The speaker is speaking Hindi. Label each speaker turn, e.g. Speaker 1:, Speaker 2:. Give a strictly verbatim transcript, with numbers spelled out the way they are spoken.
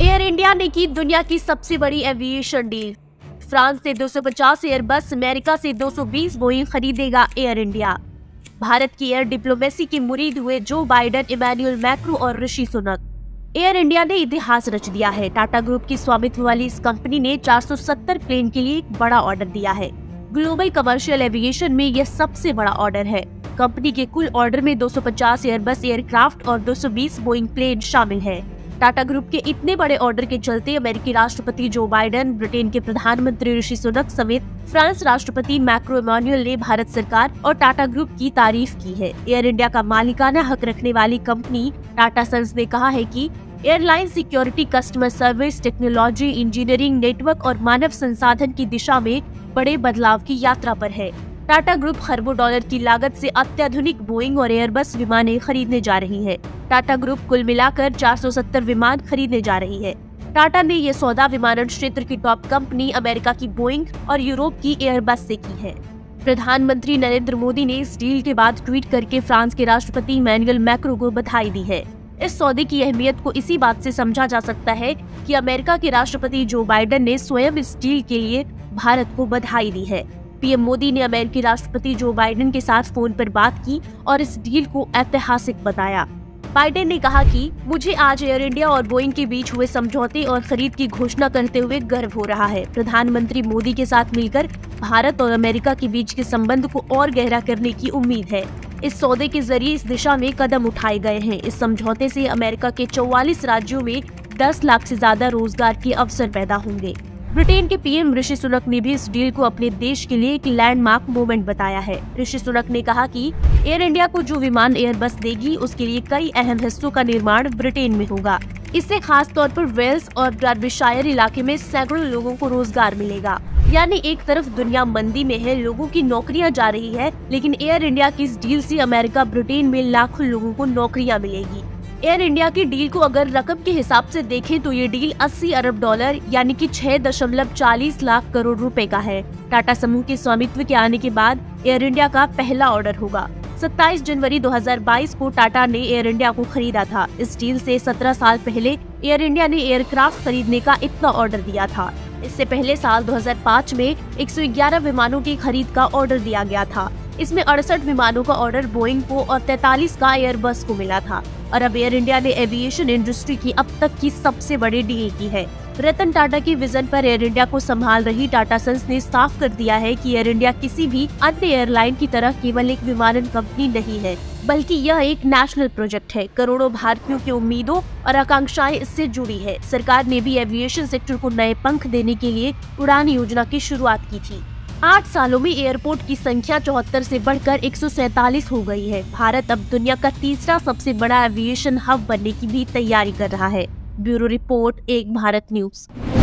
Speaker 1: एयर इंडिया ने की दुनिया की सबसे बड़ी एविएशन डील। फ्रांस से दो सौ पचास एयरबस, अमेरिका से दो सौ बीस बोइंग खरीदेगा एयर इंडिया। भारत की एयर डिप्लोमेसी के मुरीद हुए जो बाइडेन, इमैनुअल मैक्रो और ऋषि सुनक। एयर इंडिया ने इतिहास रच दिया है। टाटा ग्रुप की स्वामित्व वाली इस कंपनी ने चार सौ सत्तर प्लेन के लिए एक बड़ा ऑर्डर दिया है। ग्लोबल कमर्शियल एविएशन में यह सबसे बड़ा ऑर्डर है। कंपनी के कुल ऑर्डर में दो सौ पचास एयरबस एयरक्राफ्ट और दो सौ बीस बोइंग प्लेन शामिल है। टाटा ग्रुप के इतने बड़े ऑर्डर के चलते अमेरिकी राष्ट्रपति जो बाइडेन, ब्रिटेन के प्रधानमंत्री ऋषि सुनक समेत फ्रांस राष्ट्रपति मैक्रो इमैनुअल ने भारत सरकार और टाटा ग्रुप की तारीफ की है। एयर इंडिया का मालिकाना हक रखने वाली कंपनी टाटा सन्स ने कहा है कि airline security, customer service, technology, engineering, network और मानव संसाधन की दिशा में बड़े बदलाव की यात्रा पर है। टाटा ग्रुप खरबों डॉलर की लागत से अत्याधुनिक बोइंग और एयरबस विमानें खरीदने जा रही है। टाटा ग्रुप कुल मिलाकर चार सौ सत्तर विमान खरीदने जा रही है। टाटा ने ये सौदा विमानन क्षेत्र की टॉप कंपनी अमेरिका की बोइंग और यूरोप की एयरबस से की है। प्रधानमंत्री नरेंद्र मोदी ने इस डील के बाद ट्वीट करके फ्रांस के राष्ट्रपति इमैनुअल मैक्रो को बधाई दी है। इस सौदे की अहमियत को इसी बात से समझा जा सकता है कि अमेरिका के राष्ट्रपति जो बाइडेन ने स्वयं इस डील के लिए भारत को बधाई दी है। पीएम मोदी ने अमेरिकी राष्ट्रपति जो बाइडेन के साथ फोन पर बात की और इस डील को ऐतिहासिक बताया। बाइडेन ने कहा कि मुझे आज एयर इंडिया और बोइंग के बीच हुए समझौते और खरीद की घोषणा करते हुए गर्व हो रहा है। प्रधानमंत्री मोदी के साथ मिलकर भारत और अमेरिका के बीच के संबंध को और गहरा करने की उम्मीद है। इस सौदे के जरिए इस दिशा में कदम उठाए गए हैं। इस समझौते से अमेरिका के चौवालीस राज्यों में दस लाख से ज्यादा रोजगार के अवसर पैदा होंगे। ब्रिटेन के पीएम ऋषि सुनक ने भी इस डील को अपने देश के लिए एक लैंडमार्क मोमेंट बताया है। ऋषि सुनक ने कहा कि एयर इंडिया को जो विमान एयरबस देगी उसके लिए कई अहम हिस्सों का निर्माण ब्रिटेन में होगा। इससे खास तौर पर वेल्स और डर्बीशायर इलाके में सैकड़ों लोगों को रोजगार मिलेगा। यानी एक तरफ दुनिया मंदी में है, लोगों की नौकरियां जा रही है, लेकिन एयर इंडिया की इस डील से अमेरिका, ब्रिटेन में लाखों लोगों को नौकरियां मिलेगी। एयर इंडिया की डील को अगर रकम के हिसाब से देखें तो ये डील अस्सी अरब डॉलर यानी कि छह दशमलव चालीस लाख करोड़ रुपए का है। टाटा समूह के स्वामित्व के आने के बाद एयर इंडिया का पहला ऑर्डर होगा। सत्ताईस जनवरी दो हज़ार बाईस को टाटा ने एयर इंडिया को खरीदा था। इस डील से सत्रह साल पहले एयर इंडिया ने एयरक्राफ्ट खरीदने का इतना ऑर्डर दिया था। इससे पहले साल दो हज़ार पाँच में एक सौ ग्यारह विमानों की खरीद का ऑर्डर दिया गया था। इसमें अड़सठ विमानों का ऑर्डर बोइंग को और तैंतालीस का एयरबस को मिला था। और अब एयर इंडिया ने एविएशन इंडस्ट्री की अब तक की सबसे बड़ी डील की है। रतन टाटा की विजन पर एयर इंडिया को संभाल रही टाटा सन्स ने साफ कर दिया है कि एयर इंडिया किसी भी अन्य एयरलाइन की तरह केवल एक विमानन कंपनी नहीं है, बल्कि यह एक नेशनल प्रोजेक्ट है। करोड़ों भारतीयों की उम्मीदों और आकांक्षाएं इससे जुड़ी है। सरकार ने भी एविएशन सेक्टर को नए पंख देने के लिए उड़ान योजना की शुरुआत की थी। आठ सालों में एयरपोर्ट की संख्या चौहत्तर से बढ़कर एक सौ सैतालीस हो गई है। भारत अब दुनिया का तीसरा सबसे बड़ा एविएशन हब बनने की भी तैयारी कर रहा है। ब्यूरो रिपोर्ट, एक भारत न्यूज।